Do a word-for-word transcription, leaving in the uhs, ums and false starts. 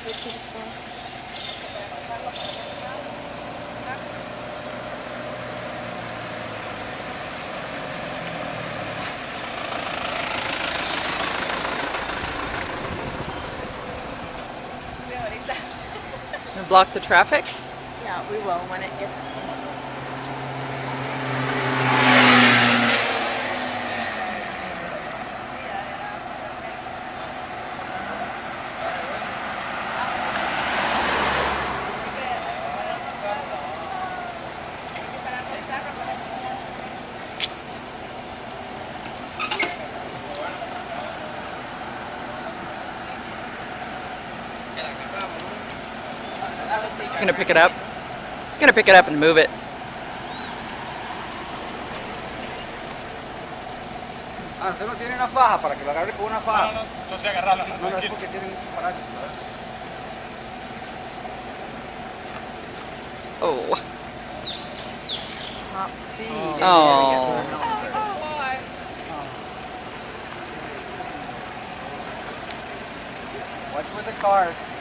And block the traffic? Yeah, we will when it gets. He's gonna pick it up. He's gonna pick it up and move it. Ah, usted no tiene una faja para que lo agarre con una faja. No, no, no sé agarrarla. No, no es porque tienen paracho. Oh. Top speed. Oh. Watch with the cars.